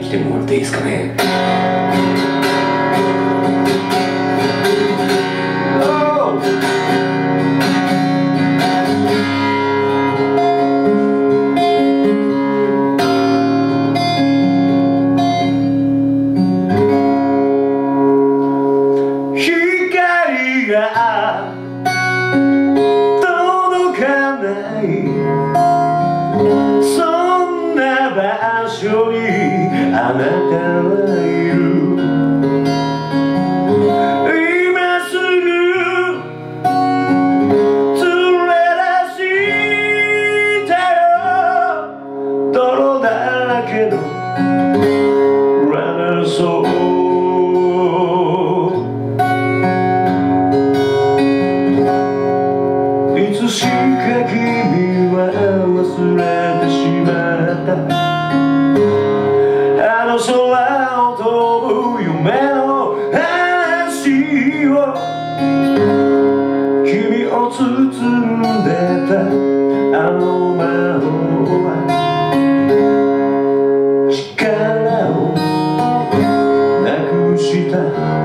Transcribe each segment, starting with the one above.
来てもらっていいですかね。 光が届かないそんな場所にあなたはいる。今すぐ連れ出したよ。泥だらけのラナソーいつしか君は忘れてしまったあの空を飛ぶ夢の話を君を包んでたあの魔法は力をなくした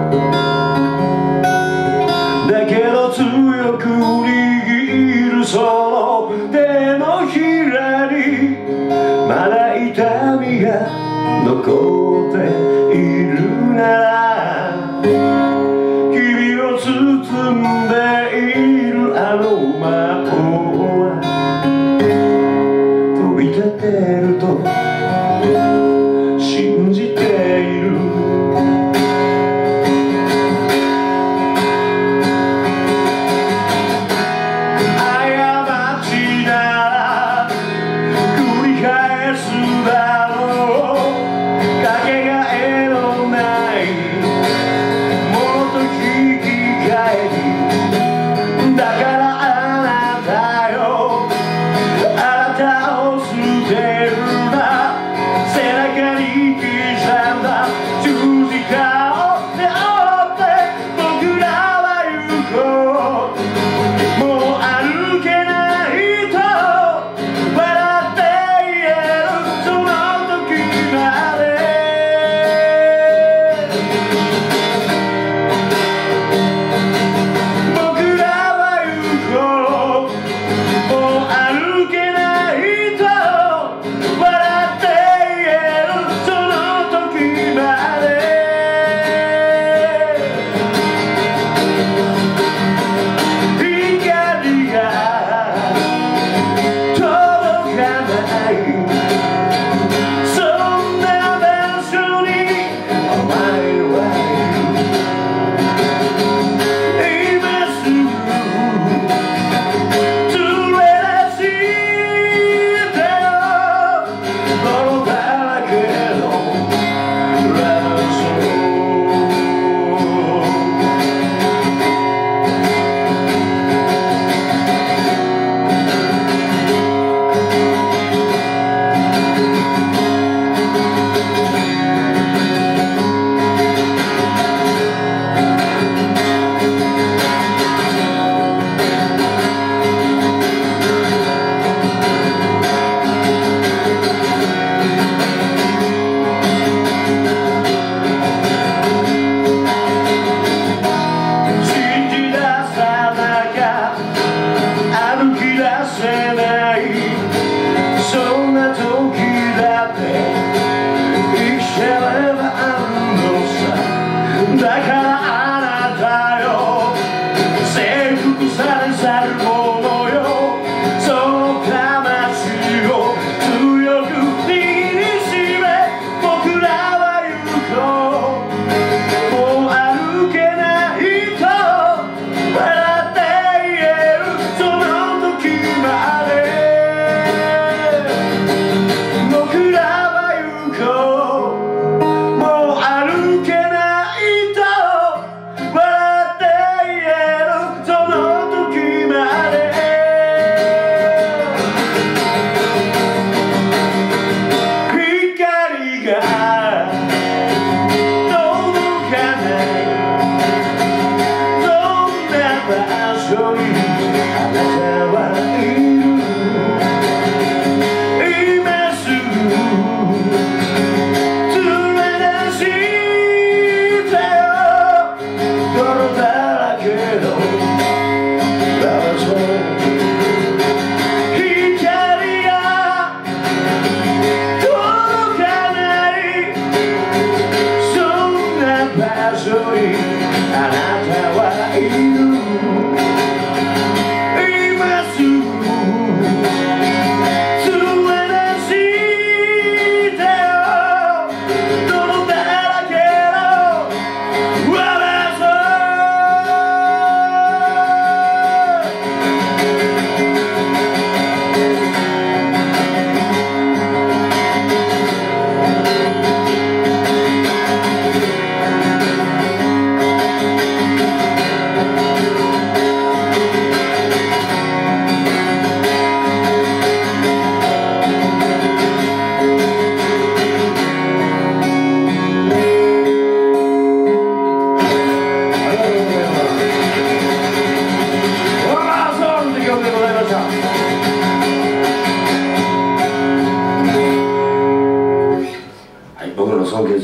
だけど強く握るその手のひらにまだ痛みが残っているなら君を包んでいるあの魔法は飛び立てると信じている。かけがえのないものと引き換えに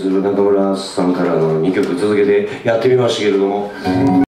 する中村さんからの2曲続けてやってみましたけれども。